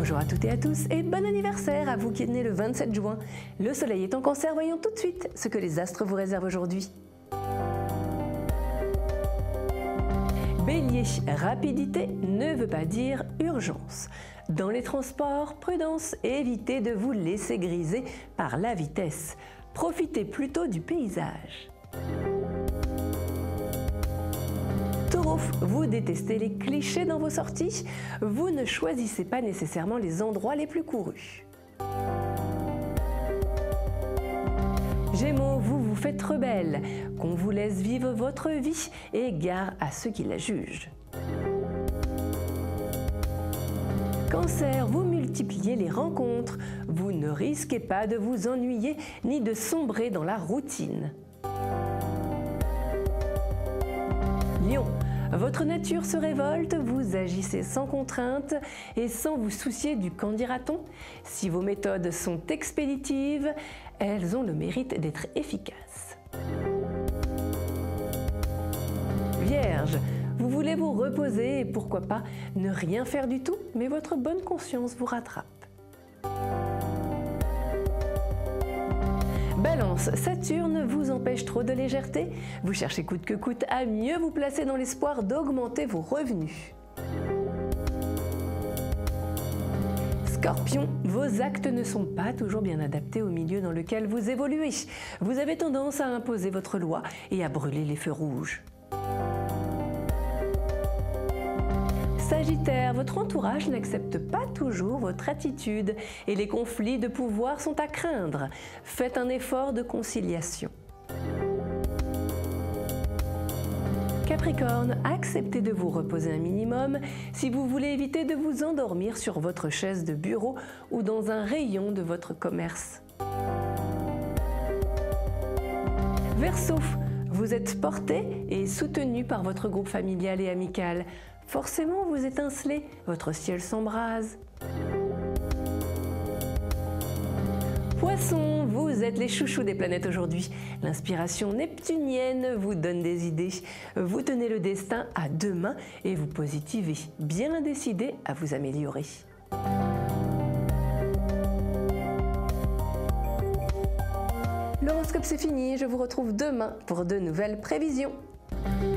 Bonjour à toutes et à tous et bon anniversaire à vous qui êtes nés le 27 juin. Le soleil est en Cancer, voyons tout de suite ce que les astres vous réservent aujourd'hui. Bélier, rapidité ne veut pas dire urgence. Dans les transports, prudence, évitez de vous laisser griser par la vitesse. Profitez plutôt du paysage. Taureau, vous détestez les clichés dans vos sorties. Vous ne choisissez pas nécessairement les endroits les plus courus. Gémeaux, vous vous faites rebelle. Qu'on vous laisse vivre votre vie et gare à ceux qui la jugent. Cancer, vous multipliez les rencontres. Vous ne risquez pas de vous ennuyer ni de sombrer dans la routine. Lion, votre nature se révolte, vous agissez sans contrainte et sans vous soucier du qu'en dira-t-on. Si vos méthodes sont expéditives, elles ont le mérite d'être efficaces. Vierge, vous voulez vous reposer et pourquoi pas ne rien faire du tout, mais votre bonne conscience vous rattrape. Balance, Saturne vous empêche trop de légèreté. Vous cherchez coûte que coûte à mieux vous placer dans l'espoir d'augmenter vos revenus. Scorpion, vos actes ne sont pas toujours bien adaptés au milieu dans lequel vous évoluez. Vous avez tendance à imposer votre loi et à brûler les feux rouges. Sagittaire, votre entourage n'accepte pas toujours votre attitude et les conflits de pouvoir sont à craindre. Faites un effort de conciliation. Capricorne, acceptez de vous reposer un minimum si vous voulez éviter de vous endormir sur votre chaise de bureau ou dans un rayon de votre commerce. Verseau, vous êtes porté et soutenu par votre groupe familial et amical. Forcément, vous étincelez, votre ciel s'embrase. Poisson, vous êtes les chouchous des planètes aujourd'hui. L'inspiration neptunienne vous donne des idées. Vous tenez le destin à deux mains et vous positivez, bien décidé à vous améliorer. L'horoscope c'est fini, je vous retrouve demain pour de nouvelles prévisions.